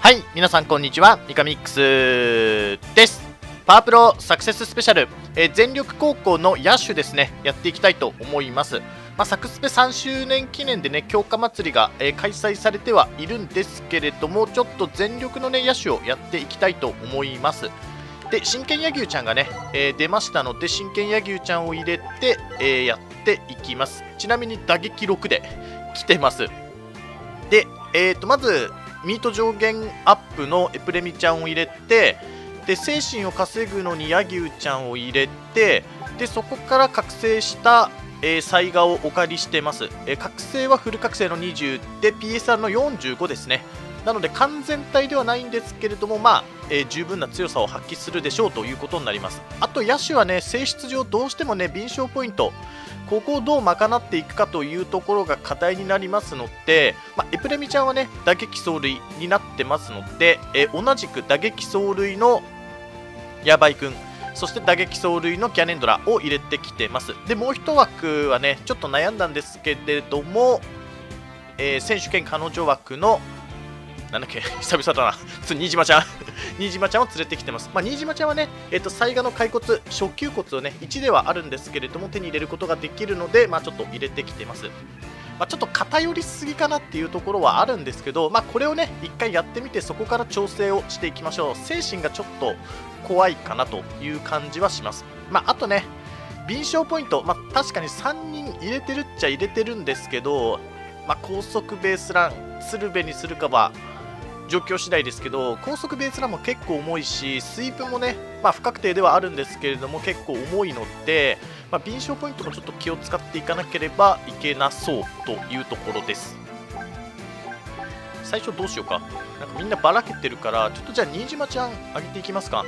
はい、皆さんこんにちは、ミカミックスです。パワープロサクセススペシャル、全力高校の野手ですね、やっていきたいと思います。サクスペ3周年記念でね、強化祭りが、開催されてはいるんですけれども、ちょっと全力のね、野手をやっていきたいと思います。で、真剣野球ちゃんがね、出ましたので、真剣野球ちゃんを入れて、やっていきます。ちなみに打撃6で来てます。で、まず、ミート上限アップのエプレミちゃんを入れて、で精神を稼ぐのにヤギュウちゃんを入れて、でそこから覚醒した、サイガをお借りしてます。覚醒はフル覚醒の20で PSR の45ですね。なので完全体ではないんですけれども、十分な強さを発揮するでしょうということになります。あと野手はね、性質上どうしてもね、敏捷ポイント、ここをどう賄っていくかというところが課題になりますので、エプレミちゃんはね、打撃走塁になってますので、同じく打撃走塁のヤバイくん、そして打撃走塁のキャネンドラを入れてきてます。で、もう一枠はね、ちょっと悩んだんですけれども、選手兼彼女枠のなんだっけ、久々だな、新島ちゃん新島ちゃんを連れてきてます。新島ちゃんはね、サイガの骸骨、初級骨をね、1ではあるんですけれども、手に入れることができるので、ちょっと入れてきてます。ちょっと偏りすぎかなっていうところはあるんですけど、これをね、一回やってみて、そこから調整をしていきましょう。精神がちょっと怖いかなという感じはします。あとね、敏捷ポイント、確かに3人入れてるっちゃ入れてるんですけど、高速ベースラン、鶴瓶にするかは、状況次第ですけど、高速ベースランも結構重いし、スイープもね、不確定ではあるんですけれども、結構重いので、敏捷ポイントもちょっと気を使っていかなければいけなそうというところです。最初どうしようか。なんかみんなばらけてるから、ちょっとじゃあ新島ちゃん上げていきますか。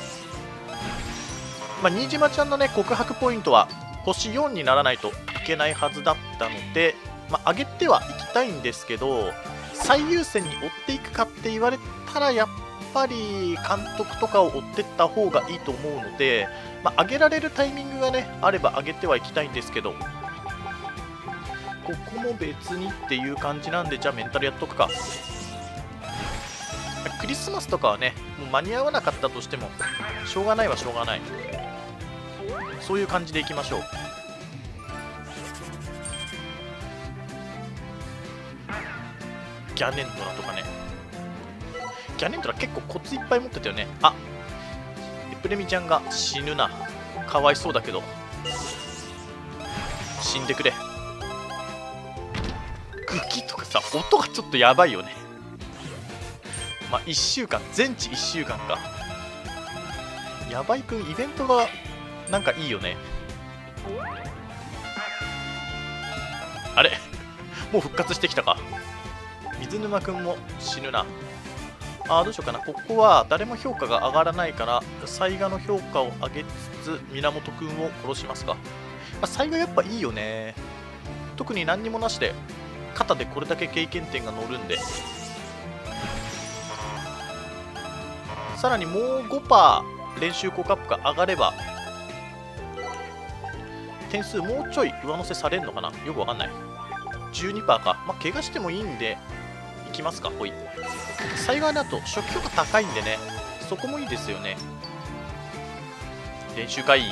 新島ちゃんのね、告白ポイントは星4にならないといけないはずだったので、上げてはいきたいんですけど、最優先に追っていくかって言われたらやっぱり監督とかを追っていった方がいいと思うので、上げられるタイミングがねあれば上げてはいきたいんですけど、ここも別にっていう感じなんで、じゃあメンタルやっとくか。クリスマスとかはねもう間に合わなかったとしてもしょうがないはしょうがない、そういう感じでいきましょう。ギャネンドラとかね。ギャネンドラ結構コツいっぱい持ってたよね。エプレミちゃんが死ぬな。かわいそうだけど。死んでくれ。グキとかさ、音がちょっとやばいよね。1週間、全治1週間か。やばいくん、イベントがなんかいいよね。あれもう復活してきたか。水沼くんも死ぬな。どうしようかな。ここは誰も評価が上がらないから、サイガの評価を上げつつ、源くんを殺しますか。サイガやっぱいいよね。特に何にもなしで、肩でこれだけ経験点が乗るんで。さらにもう 5% 練習効果アップが上がれば、点数もうちょい上乗せされるのかな。よくわかんない。12% か。怪我してもいいんで、いきますか。ほい。幸いだと初期評価高いんでね、そこもいいですよね。練習会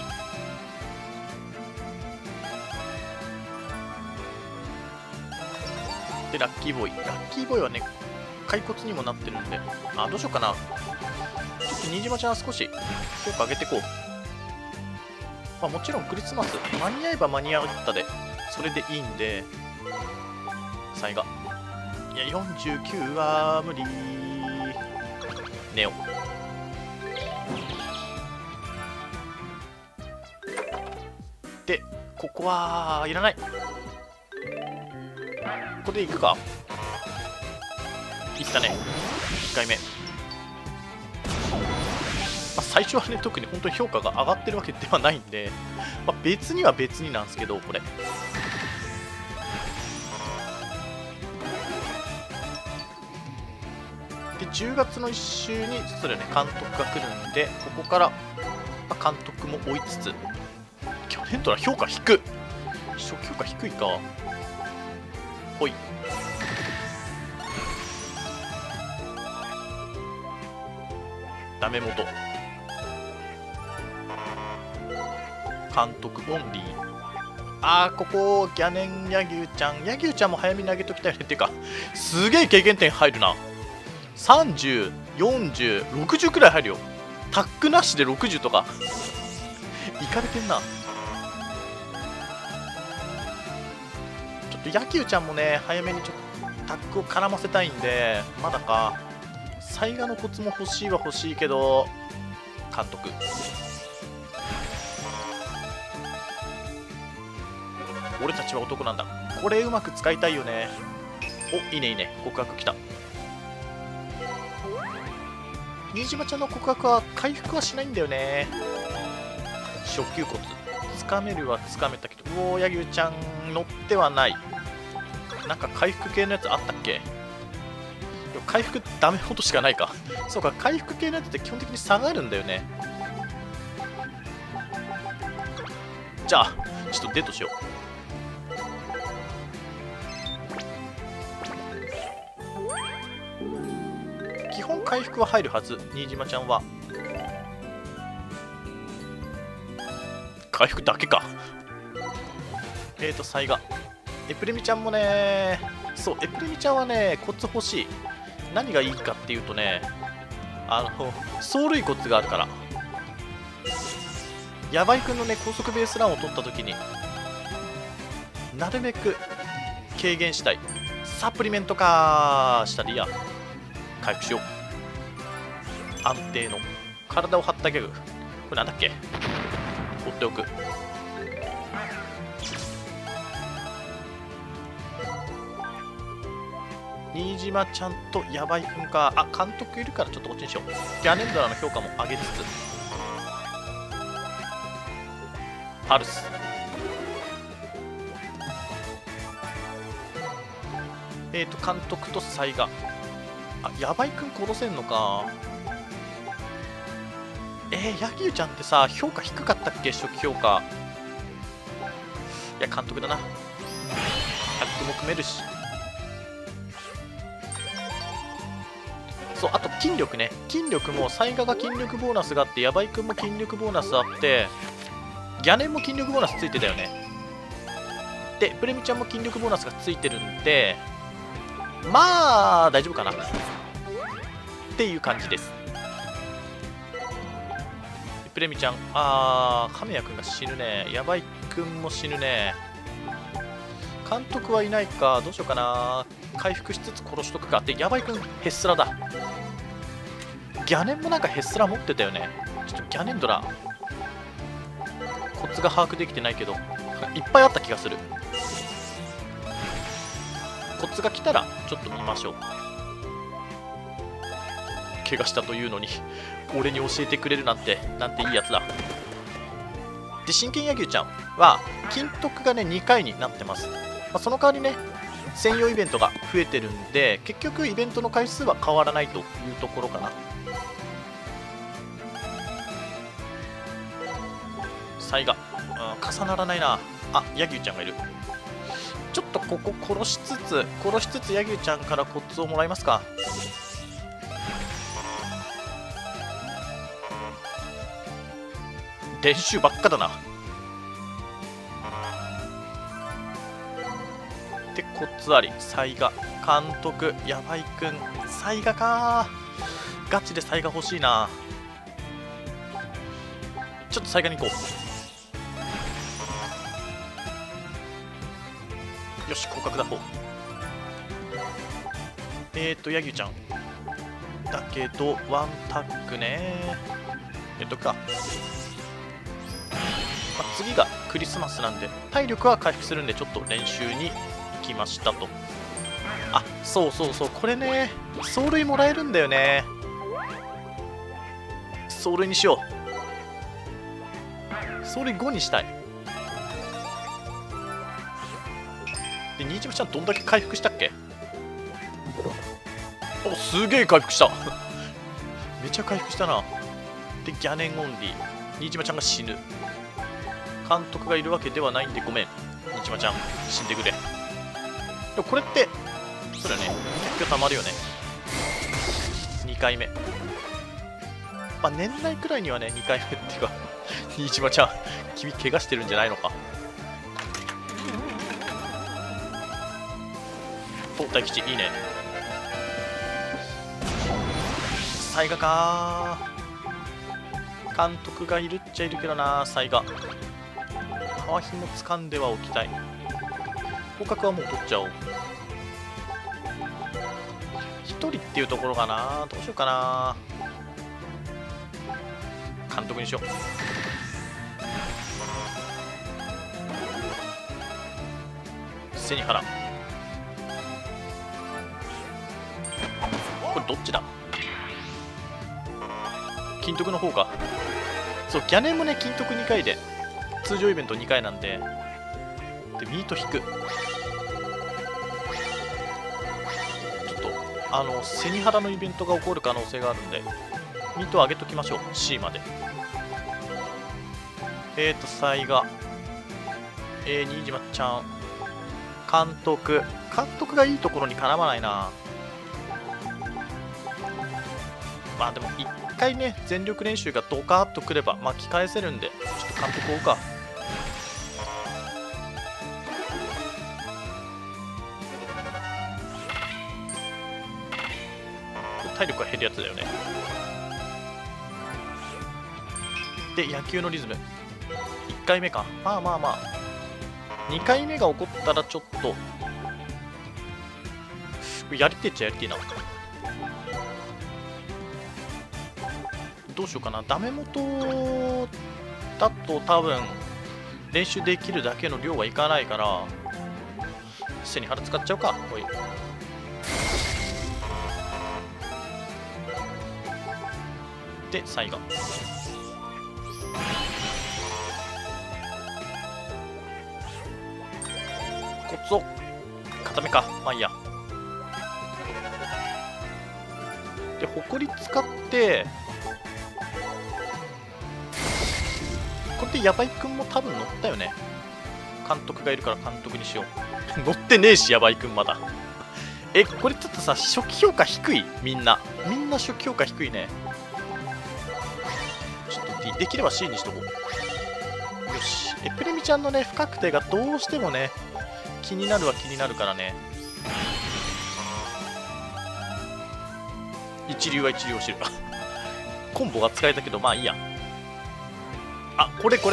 で、ラッキーボーイ。ラッキーボーイはね、骸骨にもなってるんで、どうしようかな。ちょっと新島ちゃん少し評価上げていこう。もちろんクリスマス、間に合えば間に合ったで、それでいいんで、サイガ。いや、49は無理。ネオ。で、ここはいらない。ここでいくか。いったね。1回目。最初はね、特に本当に評価が上がってるわけではないんで、別には別になんですけど、これ。で10月の1週にそれね監督が来るんで、ここから、監督も追いつつ、去年とは評価低い。初期評価低いか。ほい。 ダメ元監督オンリー。ここギャネン柳生ちゃん、柳生ちゃんも早めに上げときたいね。っていうかすげえ経験点入るな。30、40、60くらい入るよ。タックなしで60とかいかれてんな。ちょっと柳生ちゃんもね早めにちょっとタックを絡ませたいんで、まだか。災害のコツも欲しいは欲しいけど、監督俺たちは男なんだ。これうまく使いたいよね。お、いいねいいね。告白きた。新島ちゃんの告白は回復はしないんだよね。初級骨つかめるはつかめたけど、おお、柳生ちゃん乗ってはない。なんか回復系のやつあったっけ。回復ダメほどしかないか。そうか、回復系のやつって基本的に下がるんだよね。じゃあちょっとデートしよう。基本回復は入るはず。新島ちゃんは回復だけか。サイガエプレミちゃんもね、そうエプレミちゃんはねコツ欲しい。何がいいかっていうとね、走塁コツがあるから。ヤバイ君のね高速ベースランを取った時になるべく軽減したい。サプリメントかしたリア回復しよう。安定の体を張ったギャグ、これなんだっけ、放っておく。新島ちゃんとヤバイ君か。監督いるからちょっとこっちにしよう。ギャネンドラの評価も上げつつ、パルス監督とサイガ。ヤバイ君殺せんのか。柳生ちゃんってさ評価低かったっけ、初期評価。いや監督だな。タッグも組めるし。そう、あと筋力ね。筋力もサイガが筋力ボーナスがあって、ヤバイ君も筋力ボーナスあって、ギャネンも筋力ボーナスついてたよね。でプレミちゃんも筋力ボーナスがついてるんで、まあ大丈夫かなっていう感じです。プレミちゃん、亀谷君が死ぬね。ヤバイ君も死ぬね。監督はいないか。どうしようかな。回復しつつ殺しとくか。でヤバイ君ヘッスラだ。ギャネンもなんかヘッスラ持ってたよね。ちょっとギャネンドラコツが把握できてないけどいっぱいあった気がする。コツが来たらちょっと見ましょう。怪我したというのに俺に教えてくれるなんていいやつだ。で真剣野球ちゃんは金徳がね2回になってます。その代わりね専用イベントが増えてるんで、結局イベントの回数は変わらないというところかな。サイガ重ならないな。ヤギュウちゃんがいる。ちょっとここ殺しつつヤギュウちゃんからコツをもらいますか。練習ばっかだな。でコツあり。サイガ監督ヤバイ君サイガか。ガチでサイガ欲しいな。ちょっとサイガに行こう。よし、広角だ方。ヤギュウちゃんだけどワンタックね。やっとくか。次がクリスマスなんで体力は回復するんでちょっと練習に行きましたと。そうこれね走塁もらえるんだよね。走塁にしよう。走塁5にしたい。で新島ちゃんどんだけ回復したっけ。すげえ回復しためっちゃ回復したな。でギャネンオンリー。新島ちゃんが死ぬ。監督がいるわけではないんでごめん新島ちゃん死んでくれ。でもこれってそうだよね、結局たまるよね。2回目ぱ年内くらいにはね、2回目っていうか、新島ちゃん、君、怪我してるんじゃないのか。お、大吉、いいね。サイガかー。監督がいるっちゃいるけどな、サイガ。川ひも掴んではおきたい。広角はもう取っちゃおう。1人っていうところかな。どうしようかな。監督にしよう。背に原。これどっちだ。金徳の方か。そう、ギャネもね、金徳2回で通常イベント2回なんで。で、ミート引く。ちょっと背に原のイベントが起こる可能性があるんで、ミートを上げときましょう。 C まで。サイガ、新島ちゃん、監督がいいところに絡まないな。まあでも1回ね、全力練習がドカーッとくれば巻き返せるんで、ちょっと監督を追うか。体力が減るやつだよね。で、野球のリズム1回目か。まあまあまあ、2回目が起こったらちょっとやりてえっちゃやりてえな。どうしようかな。ダメ元だと多分練習できるだけの量はいかないから、背に腹使っちゃうか。おい、で最後コツを固めか。まあいいや。で、ほこり使って、これでヤバイくんも多分乗ったよね。監督がいるから監督にしよう。乗ってねえし、ヤバイくんまだ。これちょっとさ、初期評価低い。みんな初期評価低いね。ちょっと D、できれば C にしとこう。よし。プレミちゃんのね、不確定がどうしてもね、気になるは気になるからね。一流は一流を知る。コンボが使えたけど、まあいいや。あ、これ。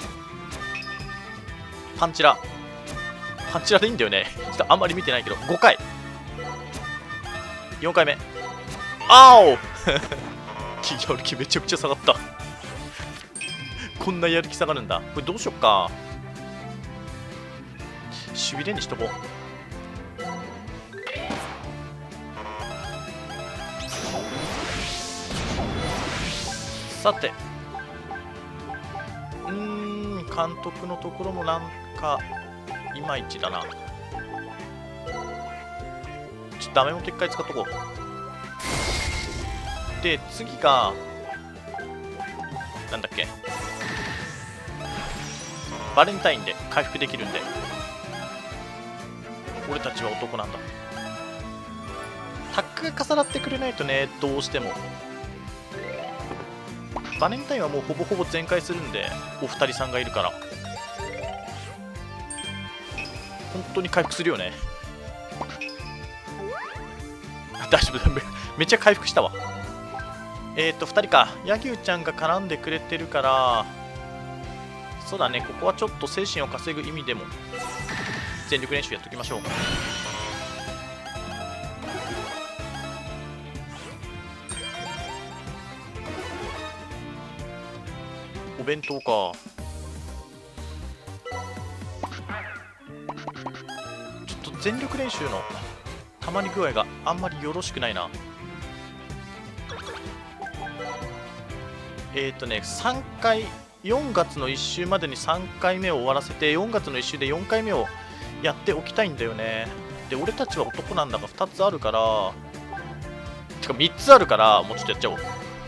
パンチラでいいんだよね。ちょっとあんまり見てないけど、5回。4回目。あおやる気めちゃくちゃ下がった。こんなやる気下がるんだ。これどうしよっか。しびれにしとこう。さて、監督のところもなんかいまいちだな。ちょっとダメ元一回使っとこう。で、次がなんだっけ、バレンタインで回復できるんで、俺たちは男なんだ。タッグが重なってくれないとね、どうしても。バレンタインはもうほぼほぼ全開するんで、お二人さんがいるから本当に回復するよね。大丈夫だ、めっちゃ回復したわ。2人か。ヤギュウちゃんが絡んでくれてるから、そうだね、ここはちょっと精神を稼ぐ意味でも全力練習やっておきましょう。お弁当か。ちょっと全力練習のたまり具合があんまりよろしくないな。3回、4月の1週までに3回目を終わらせて、4月の1週で4回目をやっておきたいんだよね。で、俺たちは男なんだが2つあるから、てか3つあるから、もうちょっとやっちゃおう。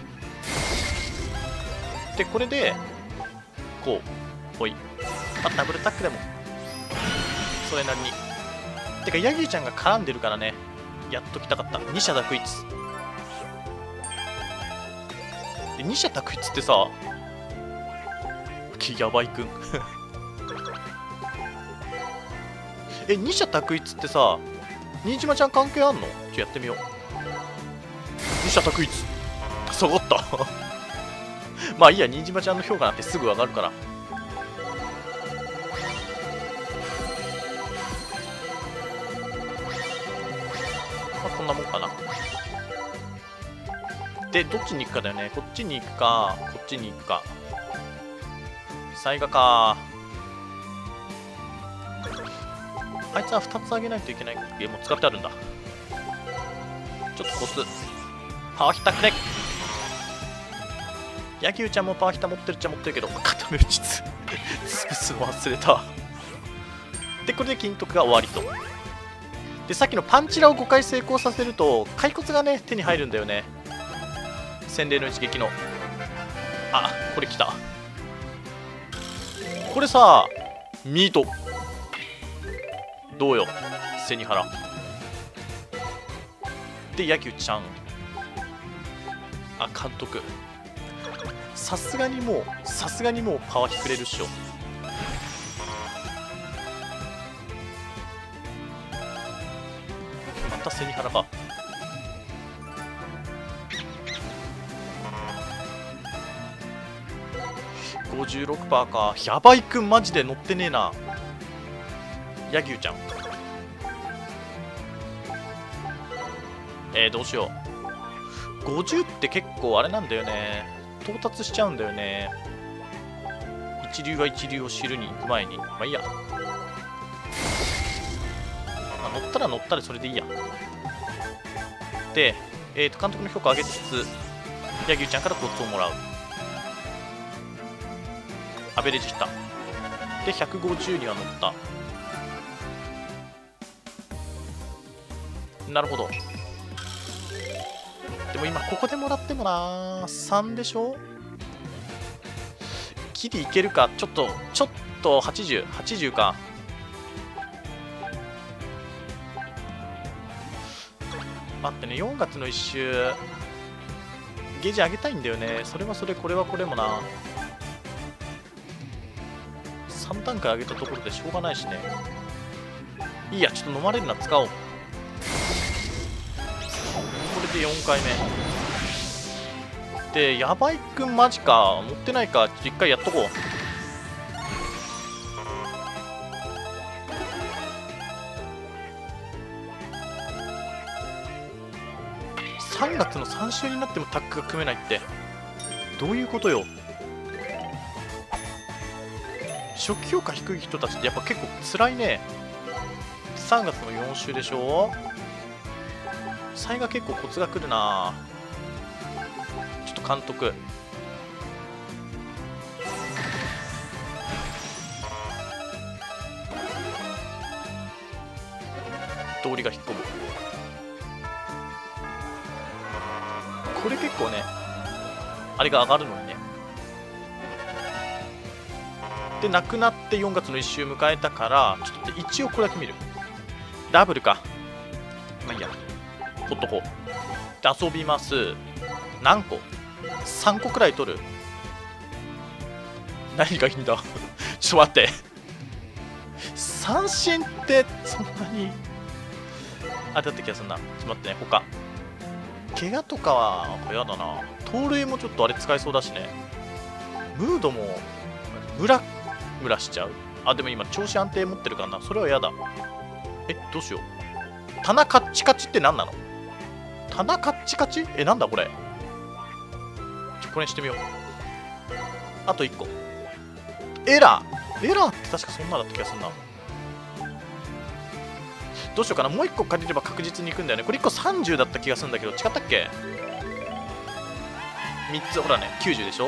で、これでこうほい、まあ、ダブルタックでもそれなりに。てかヤギーちゃんが絡んでるからね、やっときたかった。2者択一。 で二者択一ってさ、やばいくん二者択一ってさ、新島ちゃん関係あんの？やってみよう。二者択一下がったまあいいや、新島ちゃんの評価なんてすぐ上がるから。まあこんなもんかな。で、どっちに行くかだよね。こっちに行くか、こっちに行くか。災害か。あいつは2つあげないといけない。もう使ってあるんだ。ちょっとコツ。パワーヒッターくれ。野球ちゃんもパワーヒッター持ってるっちゃ持ってるけど、固め打ち潰すの忘れた。で、これで金徳が終わりと。で、さっきのパンチラを5回成功させると、骸骨がね、手に入るんだよね。洗礼の一撃の。あ、これ来た。これさ、ミート。どうよ、背に腹。で、野球ちゃん。あ、監督。さすがにもうパワーくれるっしょ。また背に腹か。56% か。やばいくんマジで乗ってねえな。ヤギュウちゃん。どうしよう。50って結構あれなんだよね。到達しちゃうんだよね。一流が一流を知るに行く前に。まあいいや。乗ったら乗ったらそれでいいや。で、監督の評価を上げつつ、ヤギュウちゃんからコツをもらう。アベレージしたで150には乗った。なるほど。でも今ここでもらってもな3でしょ。ギリいけるか。ちょっと80か。待ってね、4月の1周ゲージ上げたいんだよね。それはそれ、これはこれもな。3段階上げたところでしょうがないしね。いいや、ちょっと飲まれるな、使おう。これで4回目で、やばいくんマジか。持ってないか。ちょっと1回やっとこう。3月の3週になってもタッグが組めないってどういうことよ。初期評価低い人たちってやっぱ結構辛いね。3月の4週でしょ。才が結構コツがくるな。ちょっと監督通りが引っ込む。これ結構ねあれが上がるのにね。でなくなって4月の1週迎えたから、ちょっと一応これだけ見る。ダブルか。まあいいや、ほっとこう。で遊びます。何個 ?3 個くらい取る。何がいいんだちょっと待って三振ってそんなにあれだった気がするな。ちょっと待ってね。他怪我とかはやだな。盗塁もちょっとあれ使えそうだしね。ムードもムラムラしちゃう。あ、でも今調子安定持ってるからな。それはやだ。どうしよう。棚カッチカチって何なの？棚カッチカチ？なんだこれ。これにしてみよう。あと1個。エラーって確かそんなだった気がするな。どうしようかな。もう1個借りれば確実に行くんだよね。これ1個30だった気がするんだけど、違ったっけ？ 3 つ、ほらね、90でしょ。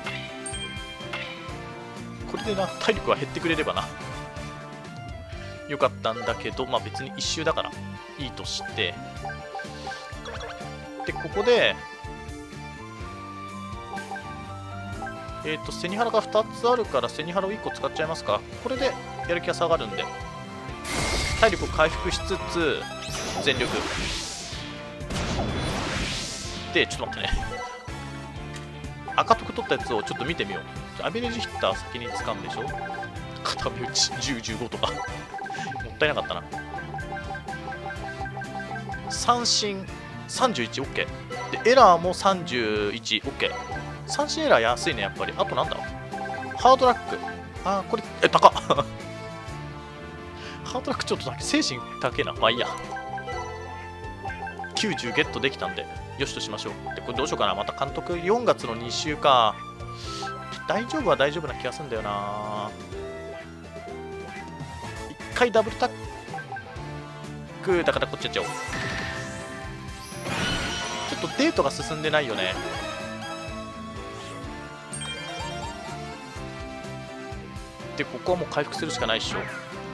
これでな、体力は減ってくれればな。よかったんだけど、まあ別に1周だからいいとして。で、ここで、背に腹が2つあるから、背に腹を1個使っちゃいますか。これでやる気が下がるんで。体力を回復しつつ、全力。で、ちょっと待ってね。 赤得取ったやつをちょっと見てみよう。アベレージヒッター先に掴むでしょ。片目打ち10、15とかもったいなかったな。三振 31OK で、エラーも 31OK。 三振エラー安いね、やっぱり。あとなんだ、ハードラック。これ高っハードラックちょっとだけ精神高えな。まあいいや。90ゲットできたんでよしとしましょう。でこれどうしようかな。また監督4月の2週か。大丈夫は大丈夫な気がするんだよな。1回ダブルタックだからこっちやっちゃおう。ちょっとデートが進んでないよね。でここはもう回復するしかないっしょ。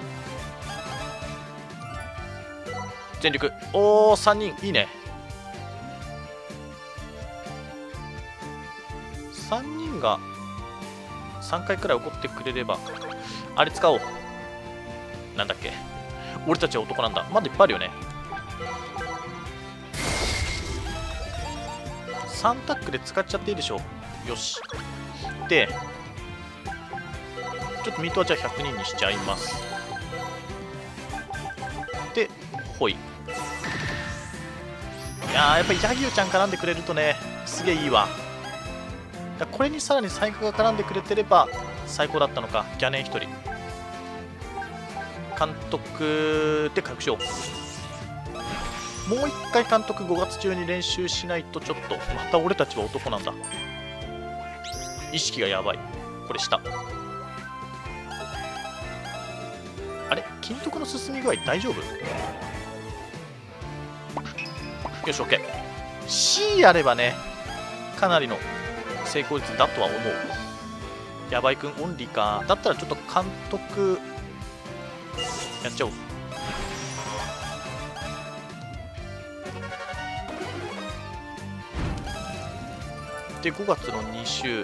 全力。おお、3人いいね。3人が3回くらい怒ってくれれば。あれ使おう。なんだっけ、俺たちは男なんだ。まだいっぱいあるよね。3タックで使っちゃっていいでしょ。よし。でちょっとミートはじゃあ100人にしちゃいます。でほい。いやー、やっぱりヤギューちゃん絡んでくれるとね、すげえいいわ。だこれにさらにサイカが絡んでくれてれば最高だったのか。ギャネン1人監督で回復しよう。もう1回監督5月中に練習しないとちょっとまた俺たちは男なんだ。意識がやばい。これ下あれ、金徳の進み具合大丈夫？よし OK。C やればねかなりの成功率だとは思う。やばいくんオンリーか。だったらちょっと監督やっちゃおう。で5月の2週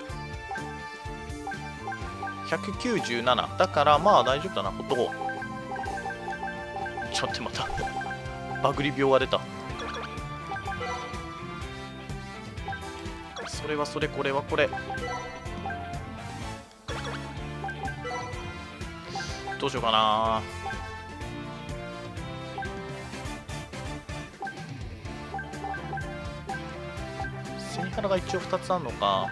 197だからまあ大丈夫だな。ほっとこう。ちょっと待ったバグり病が出た。それはそれ、これはこれ。どうしようかな。背腹が一応2つあるのか。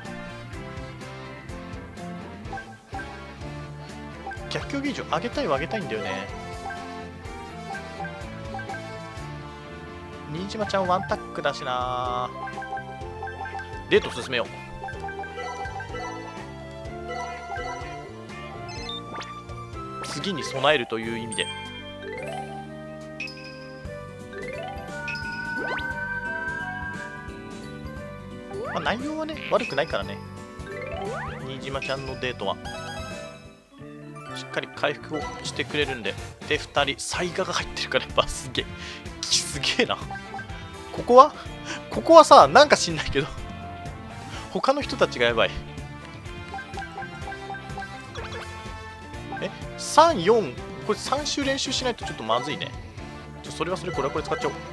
逆境ゲージを上げたいは上げたいんだよね。新島ちゃんワンタックだしな。デート進めよう。次に備えるという意味で。まあ、内容はね悪くないからね。新島ちゃんのデートはしっかり回復をしてくれるんで。で2人サイガが入ってるからやっぱすげえな。ここはさ、なんか知んないけど他の人たちがやばい。3、4、これ3週練習しないとちょっとまずいね。それはそれ、これはこれ使っちゃおう。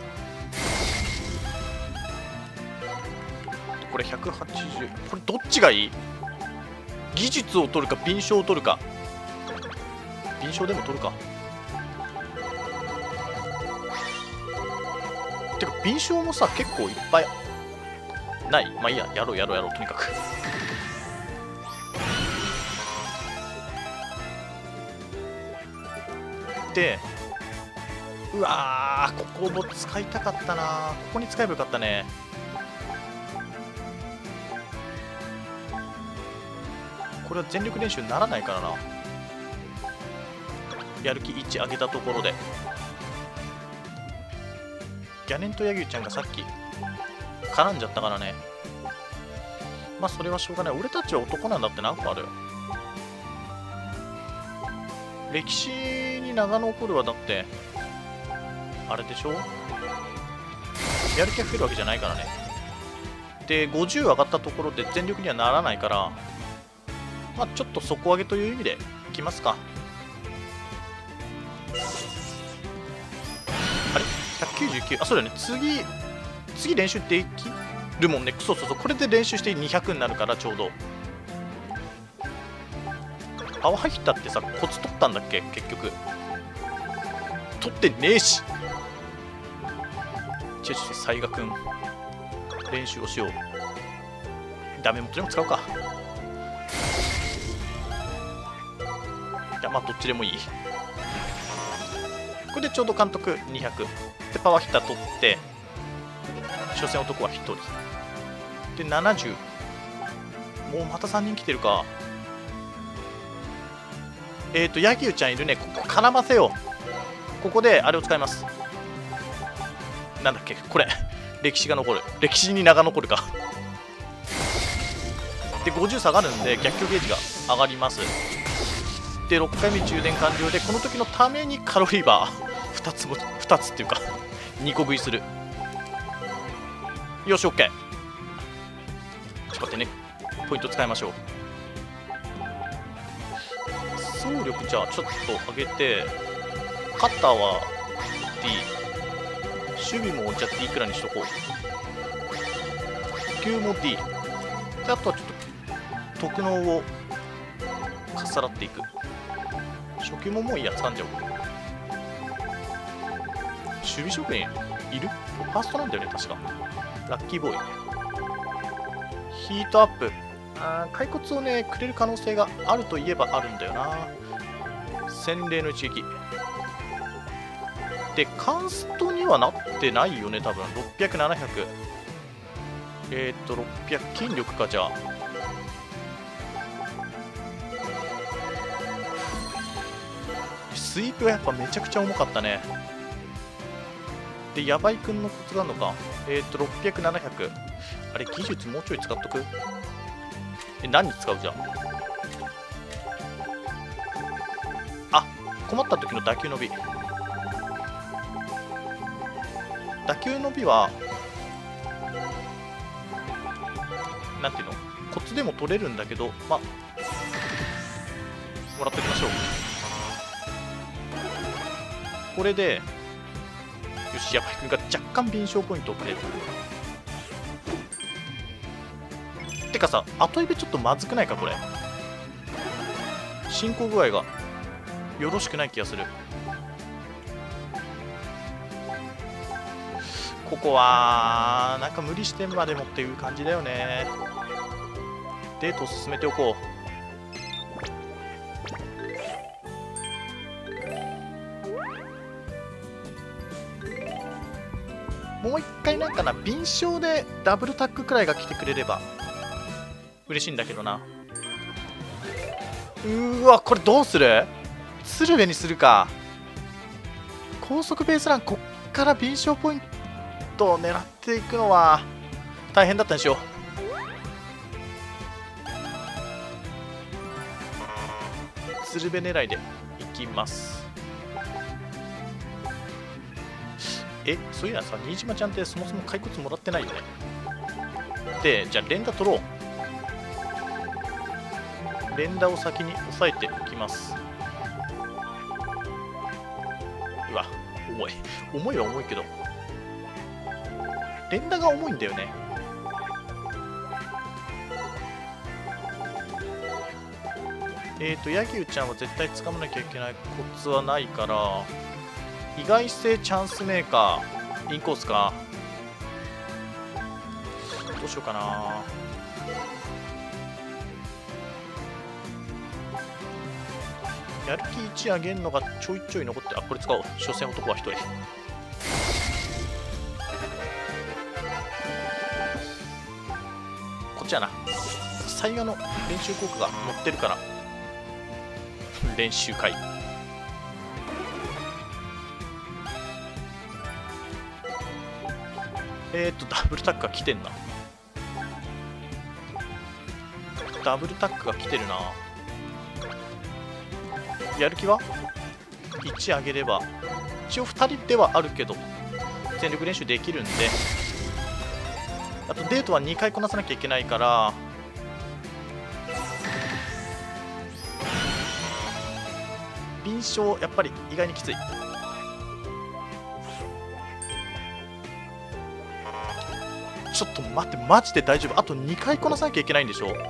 これ180、これどっちがいい？技術を取るか敏捷を取るか。敏捷でも取るか。てか敏捷もさ結構いっぱいない。まあいいや、やろうとにかく。でうわー、ここも使いたかったな。ここに使えばよかったね。これは全力練習にならないからな。やる気1上げたところでギャネンとヤギュちゃんがさっき絡んじゃったからね。まあそれはしょうがない。俺たちは男なんだって何個あるよ。歴史に名が残るはだってあれでしょ。やる気が増えるわけじゃないからね。で50上がったところで全力にはならないから、まあちょっと底上げという意味でいきますか。あれ199、あそうだよね。次練習できるもんね。そうそうそう、これで練習して200になるからちょうど。パワーヒッターってさ、コツ取ったんだっけ結局。取ってねえし。ちょ雑賀くん練習をしよう。ダメ元でも使うか。いやまあどっちでもいい。これでちょうど監督200でパワーヒッター取って初戦男は1人で70。もうまた3人来てるか。ヤギウちゃんいるね。ここ絡ませよう。ここであれを使います。なんだっけこれ。歴史が残る。歴史に名が残るか。で50下がるんで逆境ゲージが上がります。で6回目充電完了でこの時のためにカロリーバー2つっていうか2個食いする。よし OK。 ちょっと待ってね。ポイント使いましょう。走力じゃあちょっと上げて、カッターは D、 守備もじゃあ D くらいにしとこう。普及も D で、あとはちょっと特能をかっさらっていく。初級ももういいや、掴んじゃおう。守備職員いる？ファーストなんだよね確か。ラッキーボーイ。ヒートアップ。骸骨をねくれる可能性があるといえばあるんだよな。洗礼の一撃でカンストにはなってないよね多分。600、700、600筋力か。じゃあスイープがやっぱめちゃくちゃ重かったね。でヤバイ君のコツがあるのか。600、700。あれ技術もうちょい使っとく。何に使うじゃん。あ、困った時の打球伸び。打球伸びはなんていうの、コツでも取れるんだけど、まあもらっておきましょう。これでよし、ヤバイ君が若干敏捷ポイントをくれる。てかさ、後イベちょっとまずくないかこれ。進行具合がよろしくない気がする。ここはなんか無理してまでもっていう感じだよね。デートを進めておこう。もう一回なんかな、敏捷でダブルタックくらいが来てくれれば嬉しいんだけどな。わ、これどうする？鶴瓶にするか。高速ベースラン、こっから敏捷ポイントを狙っていくのは大変だったんでしょう。鶴瓶狙いでいきます。そういやさ、新島ちゃんってそもそも骸骨もらってないよね。で、じゃあ連打取ろう。連打を先に押さえておきます。うわ、重い。重いは重いけど。連打が重いんだよね。ヤギウちゃんは絶対掴まなきゃいけないコツはないから、意外性チャンスメーカー、インコースか。どうしようかな。やる気1上げるのがちょいちょい残って、あ、これ使おう。初戦男は1人。こっちやな。最後の練習効果が乗ってるから。練習会。ダブルタックが来てんな。ダブルタックが来てるな。やる気は1上げれば一応2人ではあるけど全力練習できるんで、あとデートは2回こなさなきゃいけないから、敏捷やっぱり意外にきつい。 ちょっと待って、マジで大丈夫？あと2回こなさなきゃいけないんでしょ？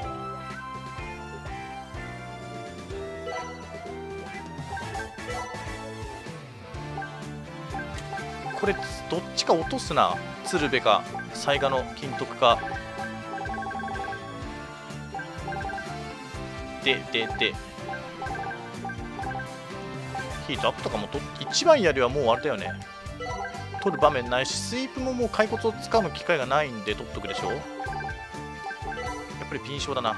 これどっちか落とすな。鶴瓶か雑賀の金徳かでヒートアップとかも一番やりはもうあれだよね。取る場面ないし、スイープももう骸骨を掴む機会がないんで取っとくでしょ。やっぱりピン賞だな。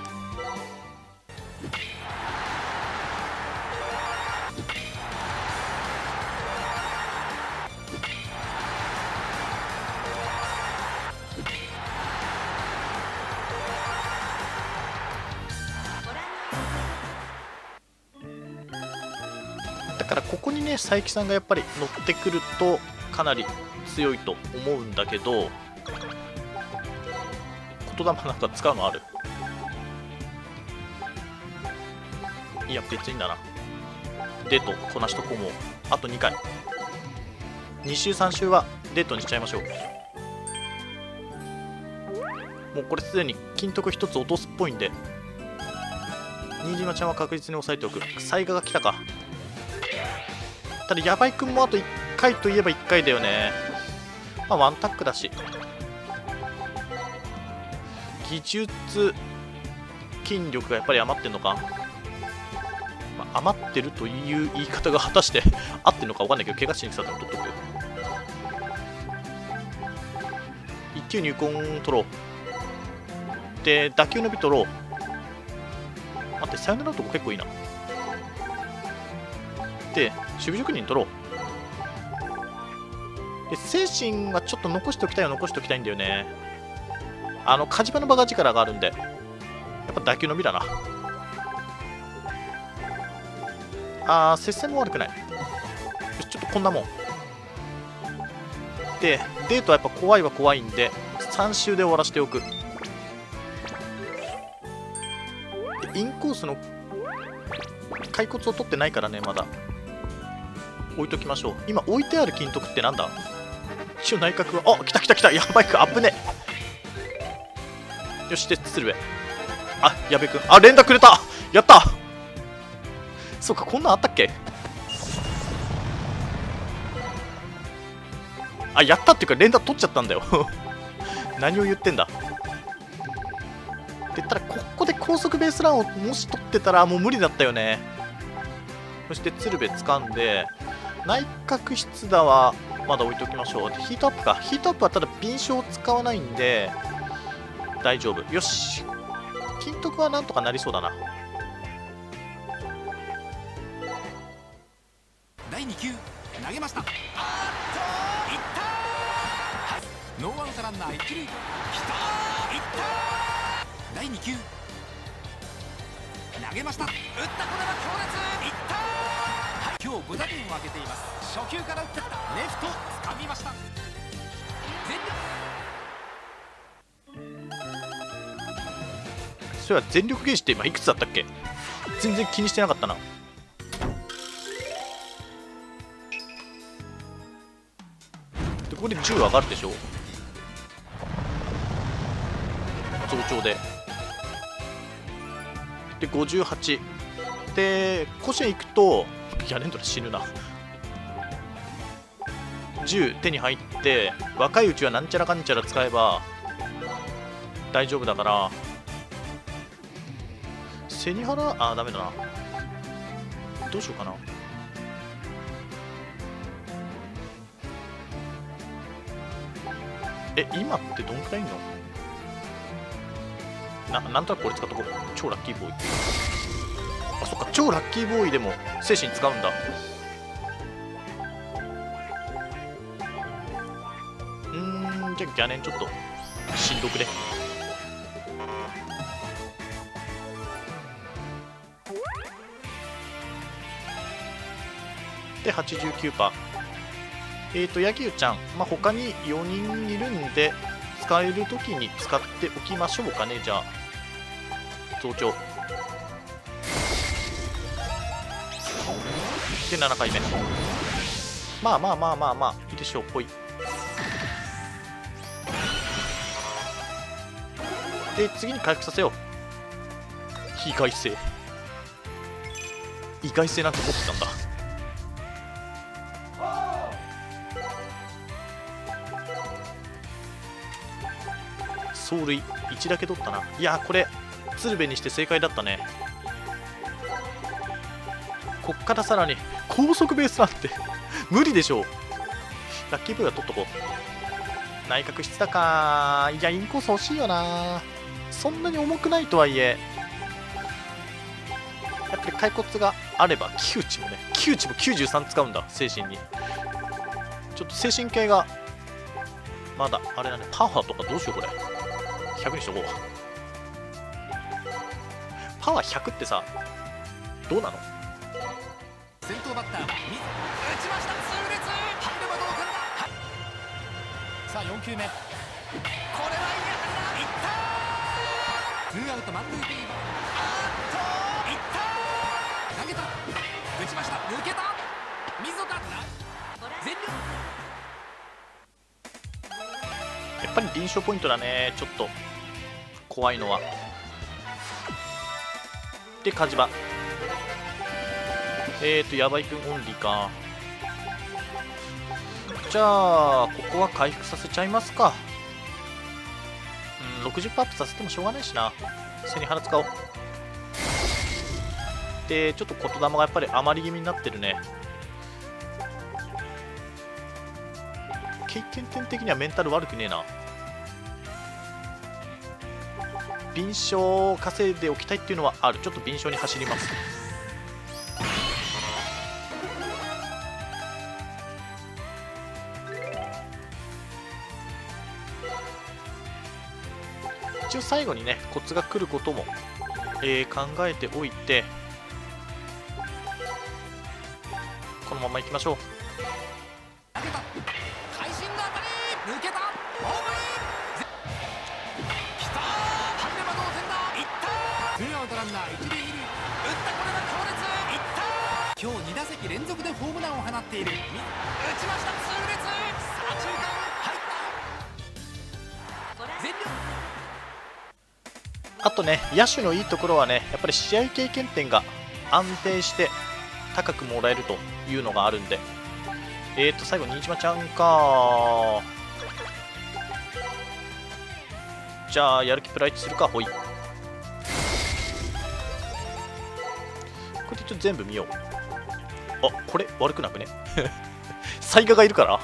だからここにね佐伯さんがやっぱり乗ってくるとかなり強いと思うんだけど、言霊なんか使うのある？いや別にだな。デートこなしとこう。もうあと2回、2週3週はデートにしちゃいましょう。もうこれすでに金徳1つ落とすっぽいんで、新島ちゃんは確実に押さえておく。雑賀が来たか。ただヤバイ君もあと1回といえば1回だよね。まあワンタックだし、技術筋力がやっぱり余ってんのか、まあ、余ってるという言い方が果たして合ってるのか分かんないけど、怪我しに来たの取っとく。1球入魂取ろう。で打球伸び取ろう。待って、サヨナラのとこ結構いいな。で守備職人取ろう。で精神はちょっと残しておきたいんだよね。火事場の場が力があるんで、やっぱ打球伸びだな。接戦も悪くない。よし、ちょっとこんなもんで、デートはやっぱ怖いは怖いんで3周で終わらせておく。でインコースの骸骨を取ってないからね、まだ置いときましょう。今置いてある金徳ってなんだ？一応内角は、あ、来た、やばいか、アップね。よし、で鶴瓶、やべくん、連打くれた、やった。そうか、こんなんあったっけ。やったっていうか連打取っちゃったんだよ何を言ってんだって言ったら、ここで高速ベースランをもし取ってたらもう無理だったよね。そして鶴瓶掴んで、内角筆打はまだ置いておきましょう。ヒートアップか。ヒートアップはただ敏捷を使わないんで大丈夫。よし、金徳はなんとかなりそうだな。 第2球投げました。いったー、ノーアウトランナー一塁、きたー、いったー。第2球投げました。打った、これは強烈、いったー。今日5打点を挙げています。初球から打ってった、レフト掴みました。 それは全力ゲージって今いくつだったっけ？全然気にしてなかったな。でここで10上がるでしょ、増長で。で58で甲子園行くと、いやレンドラ死ぬな。10手に入って若いうちはなんちゃらかんちゃら使えば大丈夫だから、背に腹ダメだな。どうしようかな。今ってどんくらいいんの？なんとなくこれ使っとこう。超ラッキーボーイ。そっか、超ラッキーボーイでも精神使うんだ。じゃあギャネンちょっとしんどくね。で 89%。柳生ちゃん、他に4人いるんで使えるときに使っておきましょうかね。じゃあ増長で7回目、まあいいでしょう。ぽいで次に回復させよう。意外性なんて持ってたんだ。走塁1だけ取ったな。いやこれ鶴瓶にして正解だったね。こっからさらに高速ベースなんて無理でしょう。ラッキーボーイは取っとこう。内角質だか。いやインコース欲しいよな。そんなに重くないとはいえやっぱり骸骨があれば木内も93使うんだ。精神にちょっと精神系がまだあれだね。パワーとかどうしようこれ。100にしとこう。パワー100ってさどうなの。 先頭バッター打ちました痛烈入れば同点だ、はい、さあ4球目これはいい当たりだ。いったーツーアウト満塁でいいいったー投げた打ちました抜けた溝田全力やっぱり臨床ポイントだね。ちょっと怖いのは。で火事場ヤバい君オンリーか。じゃあここは回復させちゃいますか。60%アップさせてもしょうがないしな。背に腹使おう。でちょっと言霊がやっぱり余り気味になってるね。経験点的にはメンタル悪くねえな。敏捷を稼いでおきたいっていうのはある。ちょっと敏捷に走ります。一応最後にねコツが来ることも、考えておいてこのままいきましょう。 投げた会心の当たり抜けたホームインきたー入れば同点だいったーツーアウトランナー一塁二塁打ったこれは強烈いったー今日2打席連続でホームランを放っている打ちました痛烈左中間入った全力あとね野手のいいところはねやっぱり試合経験点が安定して高くもらえるというのがあるんで。最後新島ちゃんか。じゃあやる気プライチするか。ほいこれでちょっと全部見よう。あこれ悪くなくねサイガがいるから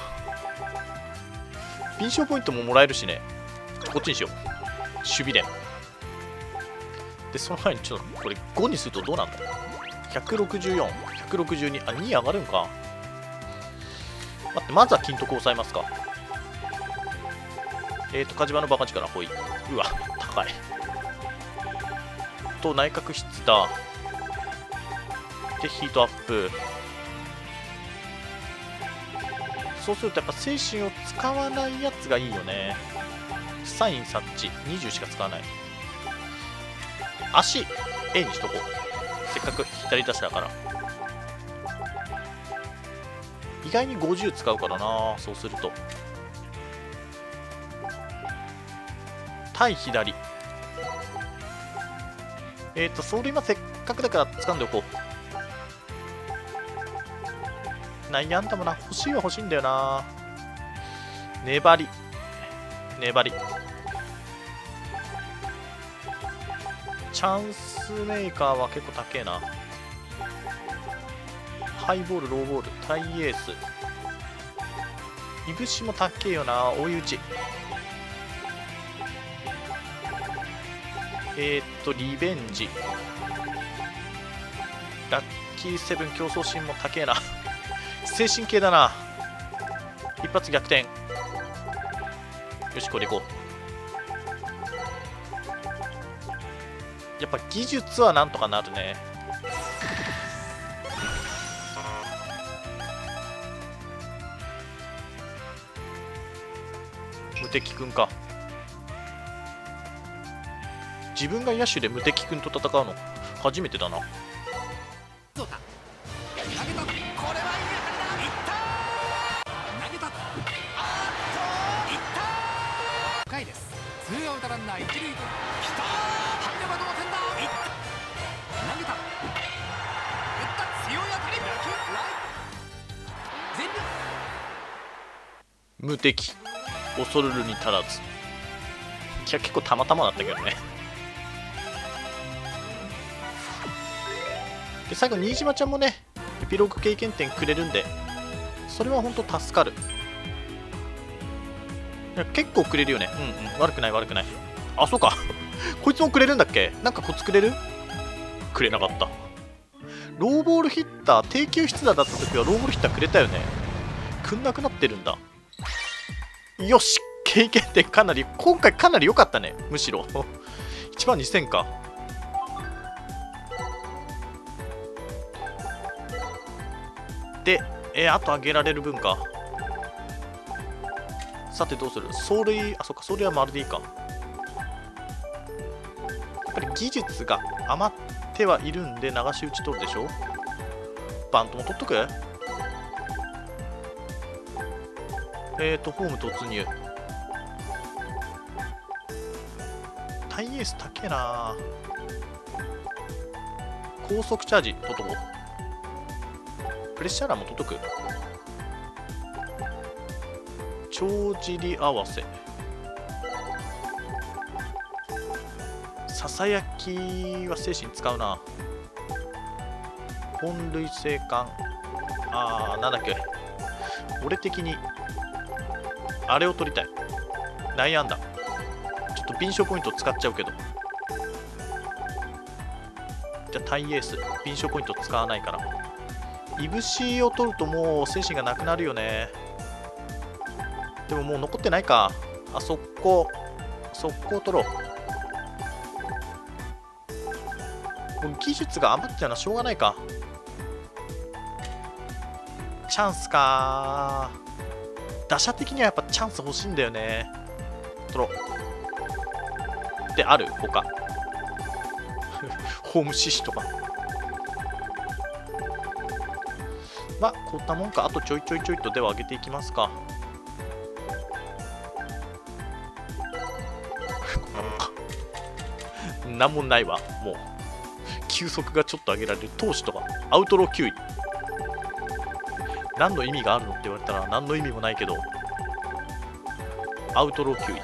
敏捷ポイントももらえるしね。こっちにしよう。守備連でその前にちょっとこれ5にするとどうなんだ。164、162、2上がるんか。待って、まずは金徳を抑えますか。火事場のバカ力、ほい。うわ、高い。と、内角質だ。で、ヒートアップ。そうすると、やっぱ精神を使わないやつがいいよね。サイン、察知、20しか使わない。足 A にしとこう。せっかく左打者だから。意外に50使うからな。そうすると対左走塁今せっかくだから掴んでおこう。内野安打もな欲しいは欲しいんだよな。粘りチャンスメーカーは結構高えな。ハイボール、ローボール、タイエース。いぶしも高えよな、追い打ち。リベンジ。ラッキーセブン、競争心も高えな。精神系だな。一発逆転。よし、これいこう。やっぱ技術はなんとかなるね。無敵くんか。自分が野手で無敵くんと戦うの初めてだな。 投げたこれはいい当たりだいった投げたいった5回ですツーアウトランナー一塁でき無敵恐るるに足らず。いや結構たまたまだったけどね。で最後新島ちゃんもねエピローグ経験点くれるんで、それは本当助かる。いや結構くれるよね。悪くない悪くない。あ、そうかこいつもくれるんだっけ。なんかコツくれる？くれなかった。ローボールヒッター、低級出打だった時はローボールヒッターくれたよね。くんなくなってるんだ。よし、経験点かなり今回かなり良かったね。むしろ1万2000か。で、あと上げられる分か。さてどうする？走塁、あ、そっか、走塁はまるでいいか。やっぱり技術が余ってはいるんで流し打ち取るでしょ。バントも取っとく？ホーム突入。タイエース高えな。高速チャージ取っとこう。プレッシャーラーも取っとく。帳尻合わせ。ささやきは精神使うな。本塁生還。なんだっけ。俺的にあれを取りたい。内野安打。ちょっと敏捷ポイント使っちゃうけど。じゃあタイエース。敏捷ポイント使わないから。いぶしを取るともう精神がなくなるよね。でももう残ってないか。速攻取ろう。もう技術が余っちゃうのはしょうがないか。チャンスか。打者的にはやっぱチャンス欲しいんだよね。取ろう。で、ある他。ホームシシとか。まあ、こんなもんか。あとちょいちょいとでは上げていきますか。こんなもんか。なんもないわ。もう。球速がちょっと上げられる。投手とか。アウトロー9位。何の意味があるのって言われたら何の意味もないけど。アウトロー9位。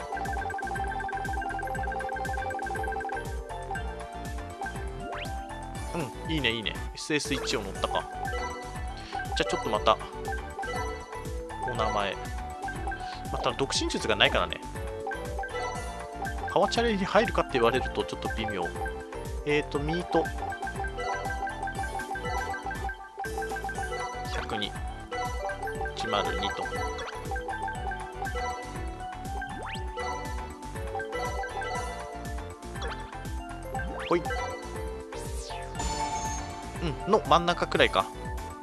いいねいいね。SS1 を乗ったか。じゃあちょっとまたお名前。また独身術がないからね。パワーチャレに入るかって言われるとちょっと微妙。ミート102 102と。ほい。の真ん中くらいか。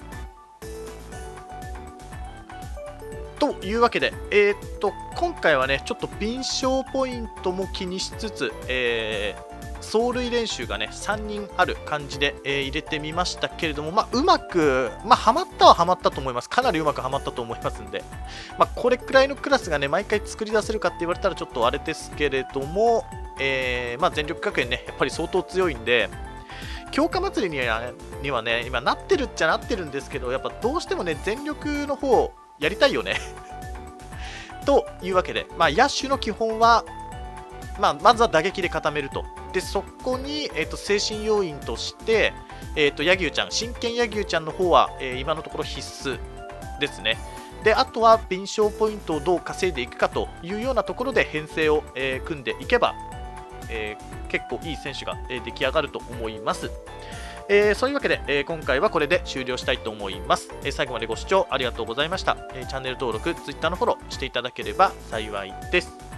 というわけで、今回はね、ちょっと敏捷ポイントも気にしつつ、走塁練習がね、3人ある感じで、入れてみましたけれども、うまく、はまったははまったと思います。かなりうまくはまったと思いますんで、これくらいのクラスがね、毎回作り出せるかって言われたらちょっとあれですけれども、全力学園ね、やっぱり相当強いんで、強化祭りにはね、今なってるっちゃなってるんですけど、やっぱどうしてもね、全力の方、やりたいよね。というわけで、野手の基本は、まずは打撃で固めると。で、そこに、精神要因として、柳生ちゃん、真剣柳生ちゃんの方は、今のところ必須ですね。で、あとは、敏捷ポイントをどう稼いでいくかというようなところで編成を、組んでいけば、結構いい選手が、出来上がると思います。そういうわけで、今回はこれで終了したいと思います。最後までご視聴ありがとうございました。チャンネル登録、Twitter のフォローしていただければ幸いです。